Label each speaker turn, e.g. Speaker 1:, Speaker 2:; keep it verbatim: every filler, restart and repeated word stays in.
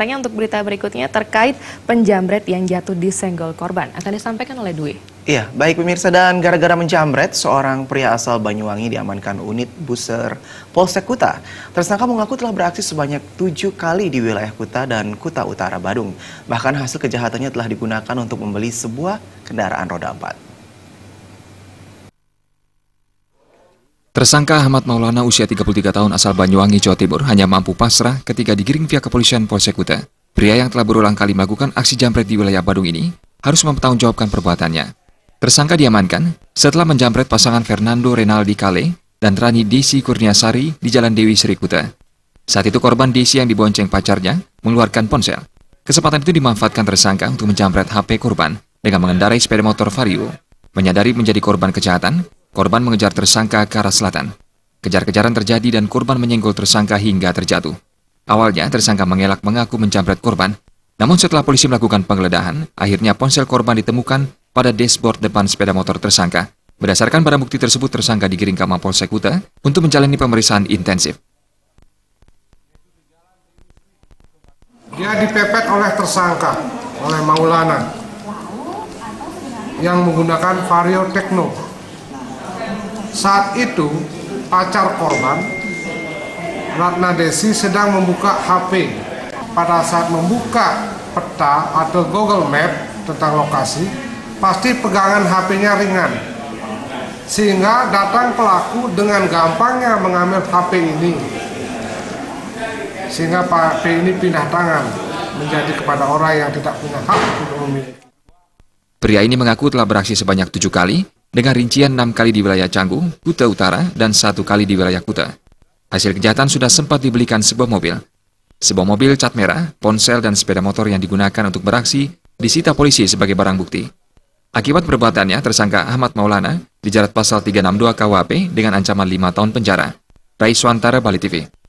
Speaker 1: Tanya untuk berita berikutnya terkait penjamret yang jatuh di senggol korban. Akan disampaikan oleh Dwi.
Speaker 2: Iya, baik pemirsa, dan gara-gara menjamret, seorang pria asal Banyuwangi diamankan unit Buser Polsek Kuta. Tersangka mengaku telah beraksi sebanyak tujuh kali di wilayah Kuta dan Kuta Utara, Badung. Bahkan hasil kejahatannya telah digunakan untuk membeli sebuah kendaraan roda empat.
Speaker 3: Tersangka Ahmad Maulana usia tiga puluh tiga tahun asal Banyuwangi, Jawa Timur hanya mampu pasrah ketika digiring pihak kepolisian Polsek Kuta. Pria yang telah berulang kali melakukan aksi jambret di wilayah Badung ini harus mempertanggungjawabkan perbuatannya. Tersangka diamankan setelah menjamret pasangan Fernando Renaldi Kale dan Rani Desi Kurniasari di Jalan Dewi Sri Kuta. Saat itu korban Desi yang dibonceng pacarnya mengeluarkan ponsel. Kesempatan itu dimanfaatkan tersangka untuk menjamret H P korban dengan mengendarai sepeda motor Vario. Menyadari menjadi korban kejahatan, korban mengejar tersangka ke arah selatan. Kejar-kejaran terjadi dan korban menyenggol tersangka hingga terjatuh. Awalnya tersangka mengelak mengaku menjamret korban, namun setelah polisi melakukan penggeledahan, akhirnya ponsel korban ditemukan pada dashboard depan sepeda motor tersangka. Berdasarkan barang bukti tersebut, tersangka digiring ke Mapolsek Kuta untuk menjalani pemeriksaan intensif.
Speaker 4: Dia dipepet oleh tersangka, oleh Maulana, yang menggunakan Vario Tekno. Saat itu, pacar korban, Ratna Desi, sedang membuka H P. Pada saat membuka peta atau Google Map tentang lokasi, pasti pegangan H P-nya ringan. Sehingga datang pelaku dengan gampangnya mengambil H P ini. Sehingga H P ini pindah tangan menjadi kepada orang yang tidak punya hak untuk memiliki.
Speaker 3: Pria ini mengaku telah beraksi sebanyak tujuh kali, dengan rincian enam kali di wilayah Canggu, Kuta Utara, dan satu kali di wilayah Kuta. Hasil kejahatan sudah sempat dibelikan sebuah mobil. Sebuah mobil cat merah, ponsel, dan sepeda motor yang digunakan untuk beraksi disita polisi sebagai barang bukti. Akibat perbuatannya, tersangka Ahmad Maulana dijerat pasal tiga enam dua K U H P dengan ancaman lima tahun penjara. Rai Swantara, Bali T V.